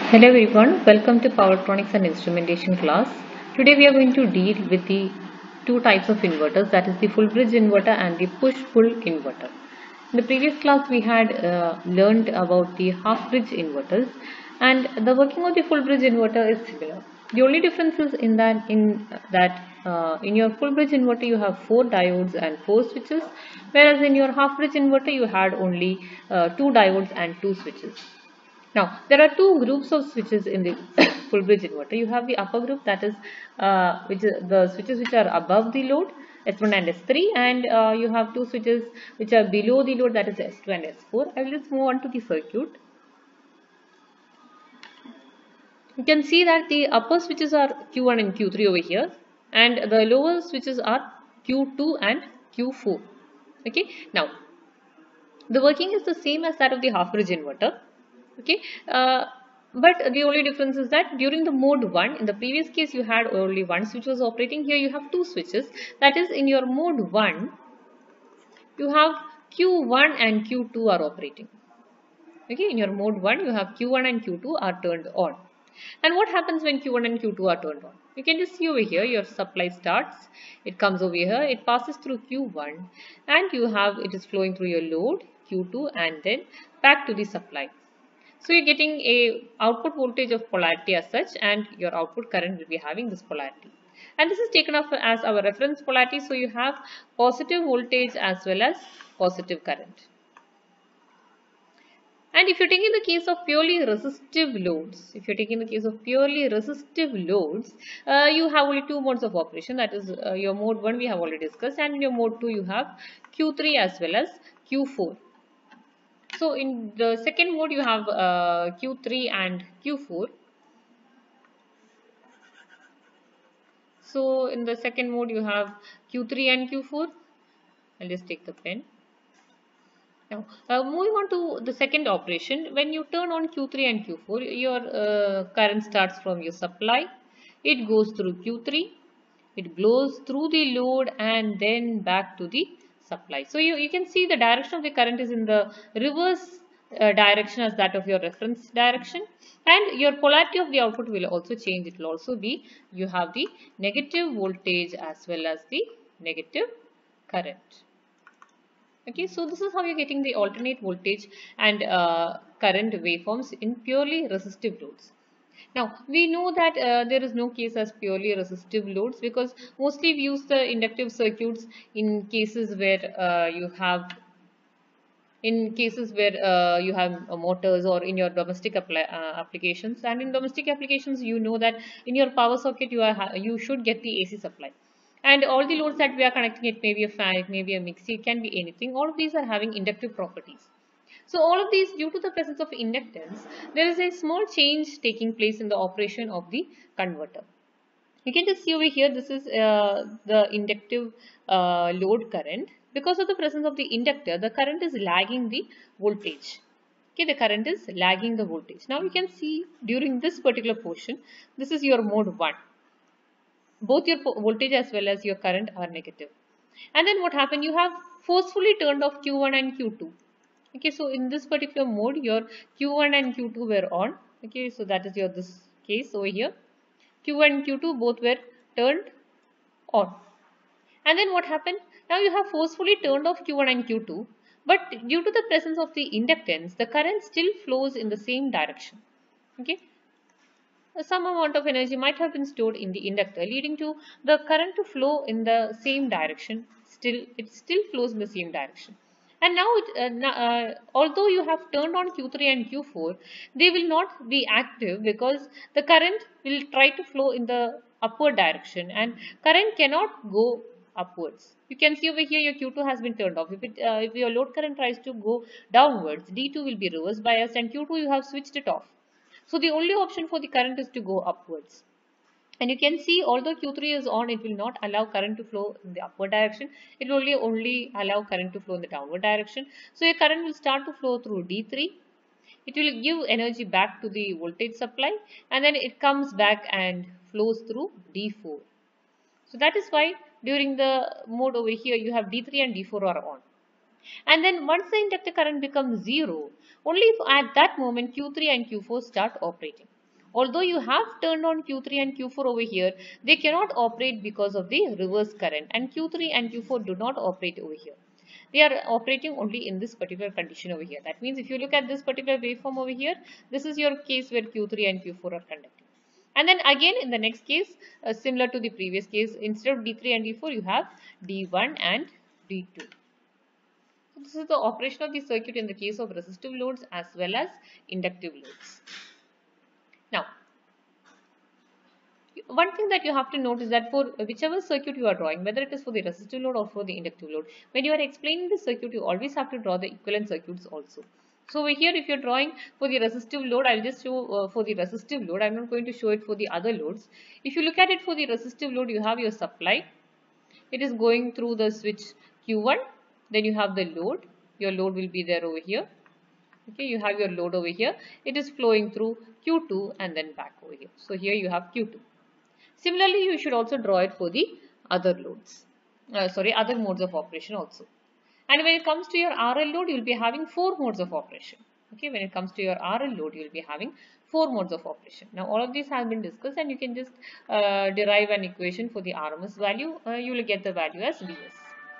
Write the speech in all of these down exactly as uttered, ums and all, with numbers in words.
Hello everyone, welcome to Power Electronics and Instrumentation class. Today we are going to deal with the two types of inverters, that is the full bridge inverter and the push-pull inverter. In the previous class we had uh, learned about the half bridge inverters, and the working of the full bridge inverter is similar. The only difference is in that in that uh, in your full bridge inverter you have four diodes and four switches, whereas in your half bridge inverter you had only uh, two diodes and two switches. Now, there are two groups of switches in the full bridge inverter. You have the upper group, that is uh, which is the switches which are above the load, S one and S three, and uh, you have two switches which are below the load, that is S two and S four. I will just move on to the circuit. You can see that the upper switches are Q one and Q three over here, and the lower switches are Q two and Q four. Okay, now the working is the same as that of the half bridge inverter. Okay, uh, but the only difference is that during the mode one, in the previous case you had only one switch was operating. Here you have two switches. That is, in your mode one, you have Q one and Q two are operating. Okay, in your mode one, you have Q one and Q two are turned on. And what happens when Q one and Q two are turned on? You can just see over here, your supply starts, it comes over here, it passes through Q one, and you have, it is flowing through your load, Q two, and then back to the supply. So you're getting a output voltage of polarity as such, and your output current will be having this polarity. And this is taken off as our reference polarity, so you have positive voltage as well as positive current. And if you're taking the case of purely resistive loads, if you're taking the case of purely resistive loads, uh, you have only two modes of operation. That is, uh, your mode one we have already discussed, and in your mode two you have Q three as well as Q four. So in the second mode you have uh, Q three and Q four. So in the second mode you have Q three and Q four. I'll just take the pen. Now, uh, moving on to the second operation, when you turn on Q three and Q four, your uh, current starts from your supply, it goes through Q three, it blows through the load and then back to the supply. So you, you can see the direction of the current is in the reverse uh, direction as that of your reference direction, and your polarity of the output will also change. It will also be, you have the negative voltage as well as the negative current. Okay, so this is how you're getting the alternate voltage and uh, current waveforms in purely resistive loads. Now, we know that uh, there is no case as purely resistive loads, because mostly we use the inductive circuits in cases where uh, you have in cases where uh, you have uh, motors, or in your domestic apply, uh, applications. And in domestic applications, you know that in your power socket you are you should get the A C supply. And all the loads that we are connecting, it may be a fan, it may be a mixer, it can be anything. All of these are having inductive properties. So all of these, due to the presence of inductance, there is a small change taking place in the operation of the converter. You can just see over here, this is uh, the inductive uh, load current. Because of the presence of the inductor, the current is lagging the voltage. Okay, the current is lagging the voltage. Now you can see during this particular portion, this is your mode one. Both your voltage as well as your current are negative. And then what happened? You have forcefully turned off Q one and Q two. Okay, so in this particular mode, your Q one and Q two were on. Okay, so that is your this case over here. Q one and Q two both were turned on. And then what happened? Now you have forcefully turned off Q one and Q two, but due to the presence of the inductance, the current still flows in the same direction. Okay, some amount of energy might have been stored in the inductor, leading to the current to flow in the same direction. Still, it still flows in the same direction. And now, it, uh, uh, although you have turned on Q three and Q four, they will not be active, because the current will try to flow in the upward direction, and current cannot go upwards. You can see over here your Q two has been turned off. If, it, uh, if your load current tries to go downwards, D two will be reverse biased, and Q two you have switched it off. So the only option for the current is to go upwards. And you can see, although Q three is on, it will not allow current to flow in the upward direction. It will only, only allow current to flow in the downward direction. So your current will start to flow through D three. It will give energy back to the voltage supply, and then it comes back and flows through D four. So that is why during the mode over here, you have D three and D four are on. And then once the inductor current becomes zero, only if at that moment Q three and Q four start operating. Although you have turned on Q three and Q four over here, they cannot operate because of the reverse current, and Q three and Q four do not operate over here. They are operating only in this particular condition over here. That means if you look at this particular waveform over here, this is your case where Q three and Q four are conducting. And then again in the next case, uh, similar to the previous case, instead of D three and D four, you have D one and D two. So this is the operation of the circuit in the case of resistive loads as well as inductive loads. Now, one thing that you have to note is that for whichever circuit you are drawing, whether it is for the resistive load or for the inductive load, when you are explaining the circuit, you always have to draw the equivalent circuits also. So over here, if you are drawing for the resistive load, I will just show uh, for the resistive load. I am not going to show it for the other loads. If you look at it for the resistive load, you have your supply. It is going through the switch Q one. Then you have the load. Your load will be there over here. Okay, you have your load over here. It is flowing through Q two and then back over here. So here you have Q two. Similarly, you should also draw it for the other loads. Uh, sorry, other modes of operation also. And when it comes to your R L load, you will be having four modes of operation. Okay, when it comes to your R L load, you will be having four modes of operation. Now, all of these have been discussed, and you can just uh, derive an equation for the R M S value. Uh, you will get the value as V S.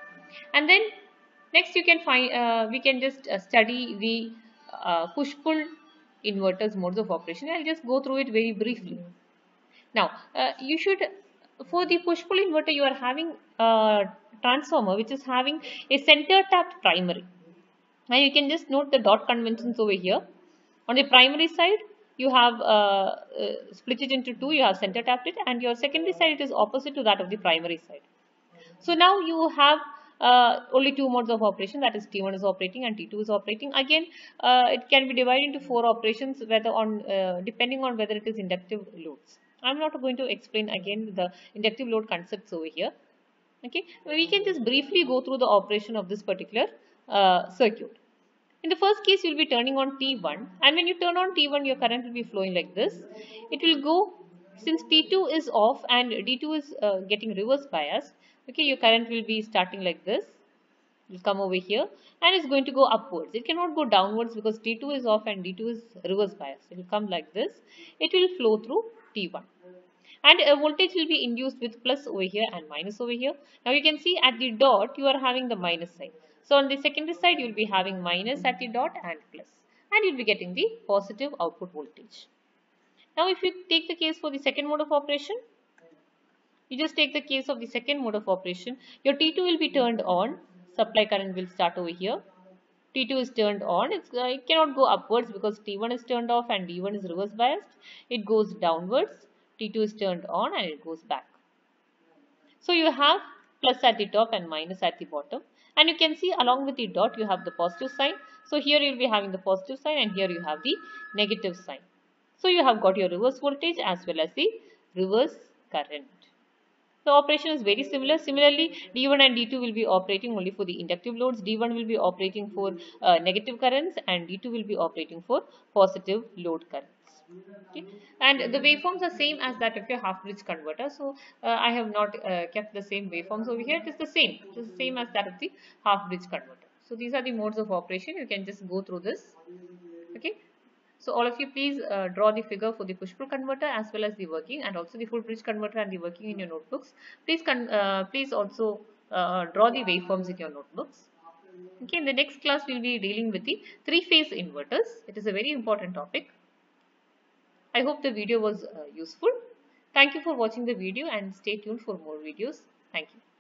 And then next, you can find uh, we can just uh, study the uh, push-pull inverters modes of operation. I'll just go through it very briefly. Now, uh, you should, for the push-pull inverter, you are having a transformer which is having a center tapped primary. Now, you can just note the dot conventions over here. On the primary side, you have uh, uh, split it into two, you have center tapped it, and your secondary side, it is opposite to that of the primary side. So, now you have uh, only two modes of operation, that is T one is operating and T two is operating. Again, uh, it can be divided into four operations, whether on uh, depending on whether it is inductive loads. I am not going to explain again the inductive load concepts over here. Okay, we can just briefly go through the operation of this particular uh, circuit. In the first case, you will be turning on T one, and when you turn on T one, your current will be flowing like this. It will go, since T two is off and D two is uh, getting reverse bias. Okay, your current will be starting like this. It will come over here and it's going to go upwards. It cannot go downwards because T two is off and D two is reverse bias. It will come like this. It will flow through T one. And a voltage will be induced with plus over here and minus over here. Now you can see at the dot you are having the minus sign. So on the secondary side you will be having minus at the dot and plus. And you will be getting the positive output voltage. Now if you take the case for the second mode of operation, you just take the case of the second mode of operation. Your T two will be turned on. Supply current will start over here. T two is turned on. It's, uh, it cannot go upwards because T one is turned off and D one is reverse biased. It goes downwards. T two is turned on and it goes back. So you have plus at the top and minus at the bottom. And you can see along with the dot you have the positive sign. So here you will be having the positive sign and here you have the negative sign. So you have got your reverse voltage as well as the reverse current. The operation is very similar. Similarly, D one and D two will be operating only for the inductive loads. D one will be operating for uh, negative currents and D two will be operating for positive load currents. Okay. And the waveforms are same as that of your half bridge converter. So uh, I have not uh, kept the same waveforms over here. It is the same. It is the same as that of the half bridge converter. So these are the modes of operation. You can just go through this. Okay. So all of you please uh, draw the figure for the push-pull converter as well as the working, and also the full bridge converter and the working in your notebooks. Please con uh, please also uh, draw the waveforms in your notebooks. Okay, in the next class we will be dealing with the three-phase inverters. It is a very important topic. I hope the video was uh, useful. Thank you for watching the video and stay tuned for more videos. Thank you.